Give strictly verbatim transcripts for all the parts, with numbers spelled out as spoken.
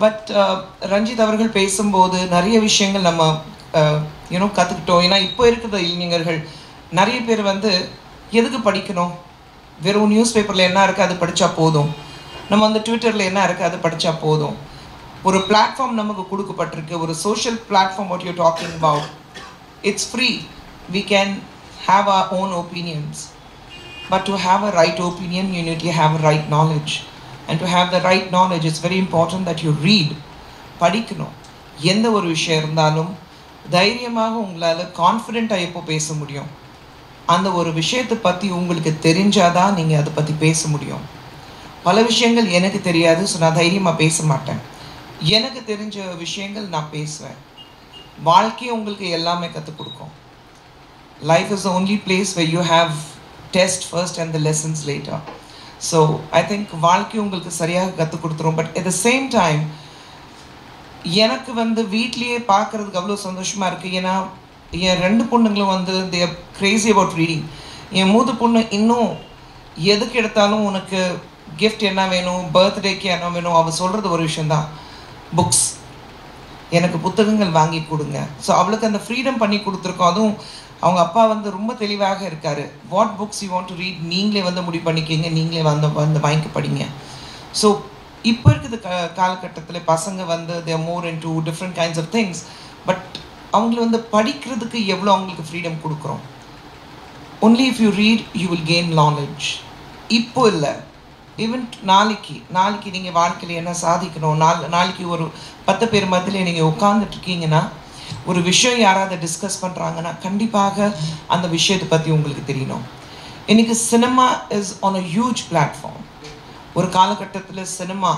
But Ranjith அவர்கள் பேசும்போது நிறைய விஷயங்கள் நம்ம யூனோ கற்றுக்கிட்டோம். ஏன்னா இப்போ இருக்கிற இளைஞர்கள் நிறைய பேர் வந்து எதுக்கு படிக்கணும், வெறும் நியூஸ் பேப்பரில் என்ன இருக்குது அது படித்தா போதும், நம்ம வந்து ட்விட்டரில் என்ன இருக்குது அது படித்தா போதும். ஒரு பிளாட்ஃபார்ம் நமக்கு கொடுக்கப்பட்டிருக்கு, ஒரு social platform. What you talking about, it's free, we can have our own opinions, but to have a right opinion you need to have a right knowledge, and to have the right knowledge it's very important that you read. படிக்கணும். எந்த ஒரு விஷயம் இருந்தாலும் தைரியமாக உங்களால் கான்ஃபிடென்ட்டாக எப்போ பேச முடியும், அந்த ஒரு விஷயத்தை பற்றி உங்களுக்கு தெரிஞ்சாதான் நீங்கள் அதை பற்றி பேச முடியும். பல விஷயங்கள் எனக்கு தெரியாது, ஸோ நான் தைரியமாக பேச மாட்டேன். எனக்கு தெரிஞ்ச விஷயங்கள் நான் பேசுவேன். வாழ்க்கையை உங்களுக்கு எல்லாமே கற்றுக் கொடுக்கும். Life is the only place where you have test first and the lessons later. So I think வாழ்க்கை உங்களுக்கு சரியாக கற்றுக் கொடுத்துரும். But at the same time எனக்கு வந்து வீட்லேயே பார்க்குறதுக்கு அவ்வளோ சந்தோஷமாக இருக்குது. ஏன்னா என் ரெண்டு பொண்ணுங்களும் வந்து they are crazy about reading. என் மூத்த பொண்ணு இன்னும் எதுக்கு எடுத்தாலும் உனக்கு கிஃப்ட் என்ன வேணும், பர்த்டேக்கு என்ன வேணும், அவள் சொல்கிறது ஒரு விஷயந்தான், புக்ஸ், எனக்கு புத்தகங்கள் வாங்கி கொடுங்க. ஸோ அவளுக்கு அந்த ஃப்ரீடம் பண்ணி கொடுத்துருக்கோம். அதுவும் அவங்க அப்பா வந்து ரொம்ப தெளிவாக இருக்கார். What books you want to read நீங்களே வந்து முடிவு பண்ணிக்கிங்க, நீங்களே வந்து வந்து வாங்கி படிங்க. ஸோ இப்போ இருக்குது க காலகட்டத்தில் பசங்க வந்து they are more into different kinds of things. But அவங்கள வந்து படிக்கிறதுக்கு எவ்வளோ அவங்களுக்கு ஃப்ரீடம் கொடுக்குறோம். Only if you read you will gain knowledge. இப்போ இல்லை, ஈவன் நாளைக்கு நாளைக்கு நீங்கள் வாழ்க்கையில் என்ன சாதிக்கணும், நாள் நாளைக்கு ஒரு பத்து பேர் மத்தியில் நீங்கள் உட்காந்துட்ருக்கீங்கன்னா ஒரு விஷயம் யாராவது டிஸ்கஸ் பண்ணுறாங்கன்னா கண்டிப்பாக அந்த விஷயத்தை பற்றி உங்களுக்கு தெரியணும். இன்றைக்கி cinema is on a huge platform. ஒரு காலகட்டத்தில் சினிமா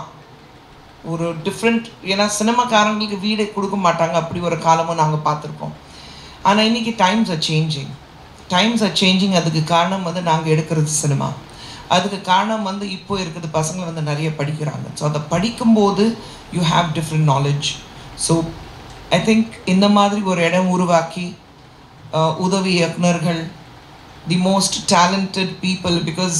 ஒரு டிஃப்ரெண்ட், ஏன்னா சினிமாக்காரங்களுக்கு வீடே கொடுக்க மாட்டாங்க, அப்படி ஒரு காலமும் நாங்கள் பார்த்துருக்கோம். ஆனால் இன்றைக்கி times are changing times are changing அதுக்கு காரணம் வந்து நாங்கள் எடுக்கிறது சினிமா. அதுக்கு காரணம் வந்து இப்போ இருக்கிறது பசங்க வந்து நிறைய படிக்கிறாங்க. ஸோ அதை படிக்கும்போது you have different knowledge. So I think இந்த மாதிரி ஒரு இடம் உருவாக்கி உதவி இயக்குனர்கள், the most talented people, because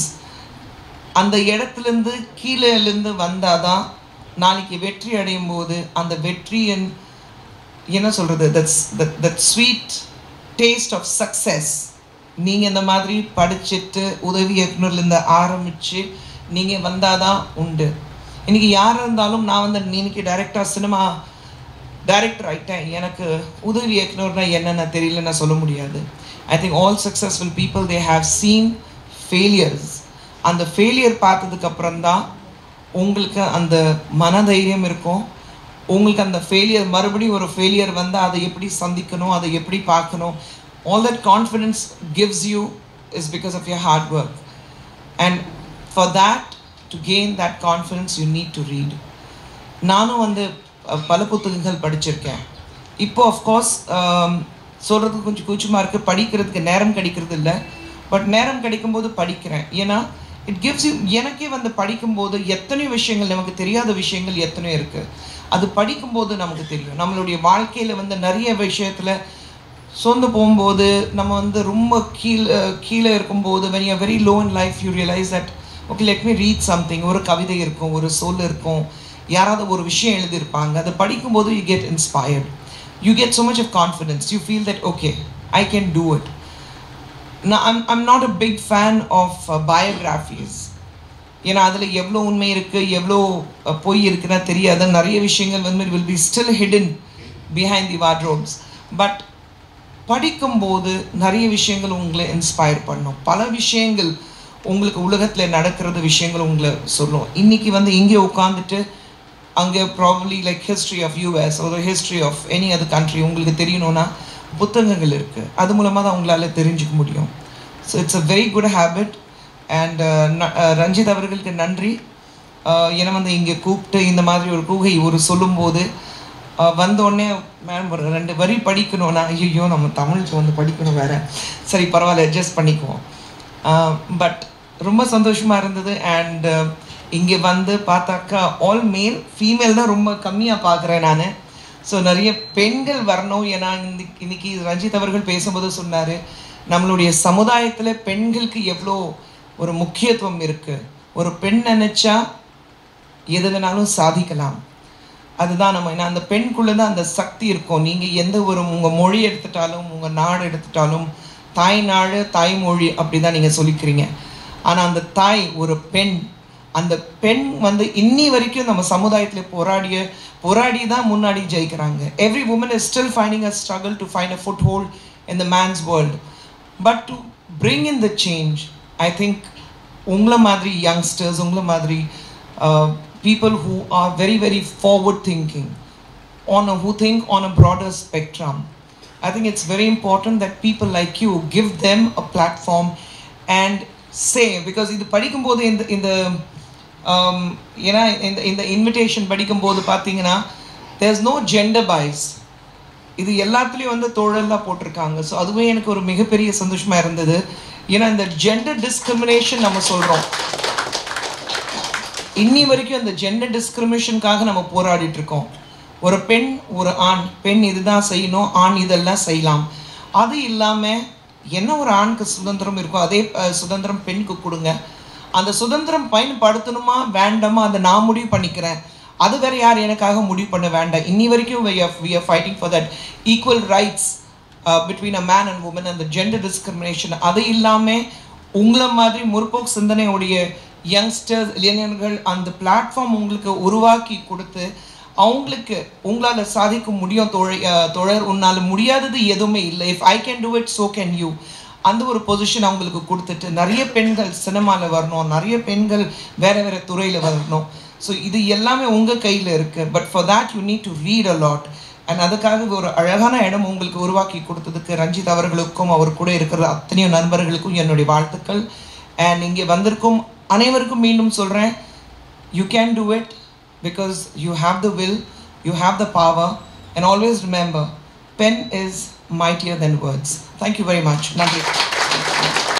அந்த இடத்துலேருந்து கீழேலேருந்து வந்தால் தான் நாளைக்கு வெற்றி அடையும் போது அந்த வெற்றியின் என்ன சொல்கிறது, that's that that sweet taste of success நீங்கள் இந்த மாதிரி படிச்சுட்டு உதவி இயக்குனர்லேருந்து ஆரம்பித்து நீங்கள் வந்தால் தான் உண்டு. இன்றைக்கி யார் இருந்தாலும் நான் வந்து இன்னைக்கு டைரெக்டாக சினிமா டைரக்டர் ஆகிட்டேன், எனக்கு உதவி இயக்குனர்னா என்னென்ன தெரியலன்னு சொல்ல முடியாது. I think all successful people they have seen failures. அந்த ஃபெயிலியர் பார்த்ததுக்கப்புறம் தான் உங்களுக்கு அந்த மனதைரியம் இருக்கும். உங்களுக்கு அந்த ஃபெயிலியர் மறுபடியும் ஒரு ஃபெயிலியர் வந்தால் அதை எப்படி சந்திக்கணும், அதை எப்படி பார்க்கணும், all that confidence gives you is because of your hard work. And for that, to gain that confidence, you need to read. நானும் வந்து பல புத்தகங்கள் படிச்சிருக்கேன். இப்போ ஆஃப்கோர்ஸ் சொல்கிறதுக்கு கொஞ்சம் கூச்சமாக இருக்குது, படிக்கிறதுக்கு நேரம் கிடைக்கிறது இல்லை. பட் நேரம் கிடைக்கும்போது படிக்கிறேன். ஏன்னா இட் கிவ்ஸ் யூ, எனக்கே வந்து படிக்கும்போது எத்தனையோ விஷயங்கள், நமக்கு தெரியாத விஷயங்கள் எத்தனையோ இருக்குது. அது படிக்கும்போது நமக்கு தெரியும். நம்மளுடைய வாழ்க்கையில் வந்து நிறைய விஷயத்தில் சொந்து போகும்போது நம்ம வந்து ரொம்ப கீழே கீழே இருக்கும்போது when you are very low in life you realize that okay let me read something. ஒரு கவிதை இருக்கும், ஒரு சொல் இருக்கும், யாராவது ஒரு விஷயம் எழுதியிருப்பாங்க, அதை படிக்கும்போது you get inspired, you get so much of confidence, you feel that okay I can do it. Now I'm, I'm not a big fan of uh, biographies. ஏன்னா அதில் எவ்வளோ உண்மை இருக்குது எவ்வளோ பொய் இருக்குன்னா தெரியாது. நிறைய விஷயங்கள் வந்து will be still hidden behind the wardrobes. But படிக்கும்போது நிறைய விஷயங்கள் உங்களை இன்ஸ்பயர் பண்ணும். பல விஷயங்கள் உங்களுக்கு உலகத்தில் நடக்கிறது விஷயங்கள் உங்களை சொல்லும். இன்றைக்கி வந்து இங்கே உட்காந்துட்டு அங்கே probably like history of US ஒரு history of any other country உங்களுக்கு தெரியணும்னா புத்தகங்கள் இருக்குது, அது மூலமாக தான் உங்களால் தெரிஞ்சுக்க முடியும். So it's a very good habit. And Ranjith அவர்களுக்கு நன்றி. ஏன்னா வந்து இங்கே கூப்பிட்டு இந்த மாதிரி ஒரு கூகை ஒரு சொல்லும்போது வந்தோடனே மேம் ஒரு ரெண்டு வரி படிக்கணும்னா ஐயோ நம்ம தமிழுக்கு வந்து படிக்கணும் வேறு, சரி பரவாயில்ல அட்ஜஸ்ட் பண்ணிக்குவோம். பட் ரொம்ப சந்தோஷமாக இருந்தது. அண்ட் இங்கே வந்து பார்த்தாக்கா ஆல் மேல், ஃபீமேல் தான் ரொம்ப கம்மியாக பார்க்குறேன் நான். ஸோ நிறைய பெண்கள் வரணும். ஏன்னா இந்த இன்னைக்கு ரஞ்சித் அவர்கள் பேசும்போது சொன்னார் நம்மளுடைய சமுதாயத்தில் பெண்களுக்கு எவ்வளோ ஒரு முக்கியத்துவம் இருக்குது. ஒரு பெண் நினச்சா எது வேணாலும் சாதிக்கலாம். அதுதான் நம்ம ஏன்னா அந்த பெண்குள்ளே தான் அந்த சக்தி இருக்கும். நீங்கள் எந்த ஒரு உங்கள் மொழி எடுத்துட்டாலும் உங்கள் நாடு எடுத்துட்டாலும் தாய் நாடு தாய்மொழி அப்படி தான் நீங்கள் சொல்லிக்கிறீங்க. ஆனால் அந்த தாய் ஒரு பெண், அந்த பெண் வந்து இன்னி வரைக்கும் நம்ம சமுதாயத்தில் போராடிய போராடி தான் முன்னாடி ஜெயிக்கிறாங்க. Every woman is still finding a struggle to find a foothold in the man's world. But to bring in the change, I think உங்களை மாதிரி யங்ஸ்டர்ஸ், உங்களை மாதிரி people who are very very forward thinking, on a, who think on a broader spectrum, I think it's very important that people like you give them a platform and say, because idu padikumbodhu in in the um you know in the in the invitation padikumbodhu pathina there's no gender bias. இது எல்லாத்துலேயும் வந்து தோழெல்லாம் போட்டிருக்காங்க. So அதுவே எனக்கு ஒரு மிகப்பெரிய சந்தோஷமாக இருந்தது. ஏன்னா இந்த ஜெண்டர் டிஸ்கிரிமினேஷன் நம்ம சொல்கிறோம், இன்னி வரைக்கும் அந்த ஜெண்டர் டிஸ்கிரிமினேஷனுக்காக நம்ம போராடிட்டு இருக்கோம். ஒரு பெண் ஒரு ஆண், பெண் இதுதான் செய்யணும், ஆண் இதெல்லாம் செய்யலாம். அது இல்லாமல் என்ன ஒரு ஆணுக்கு சுதந்திரம் இருக்கோ அதே சுதந்திரம் பெண்ணுக்கு கொடுங்க. அந்த சுதந்திரம் பயன்படுத்தணுமா வேண்டாமா அதை நான் முடிவு பண்ணிக்கிறேன். அது வேறு யார் எனக்காக முடிவு பண்ண வேண்டாம். இன்னி வரைக்கும் we are we are fighting for that equal rights uh, between a man and woman and the gender discrimination. அது இல்லாமல் உங்களை மாதிரி முற்போக்கு சிந்தனையுடைய யங்ஸ்டர்ஸ் இளைஞர்கள் அந்த பிளாட்ஃபார்ம் உங்களுக்கு உருவாக்கி கொடுத்து அவங்களுக்கு உங்களால் சாதிக்க முடியும். தோழ தோழர் உன்னால் முடியாதது எதுவுமே இல்லை, if I can do it so can you, அந்த ஒரு பொசிஷன் அவங்களுக்கு கொடுத்துட்டு நிறைய பெண்கள் சினிமாவில் வரணும், நிறைய பெண்கள் வேறு வேறு துறையில் வரணும். ஸோ இது எல்லாமே உங்கள் கையில் இருக்குது. But for that you need to read a lot. And அதுக்காக ஒரு அழகான இடம் உங்களுக்கு உருவாக்கி கொடுத்ததுக்கு ரஞ்சித் அவர்களுக்கும் அவர் கூட இருக்கிற அத்தனையோ நண்பர்களுக்கும் என்னுடைய வாழ்த்துக்கள். அண்ட் இங்கே வந்திருக்கும் அனைவருக்கும் மீண்டும் சொல்கிறேன், you can do it because you have the will, you have the power. And always remember, pen is mightier than words. Thank you very much. நன்றி.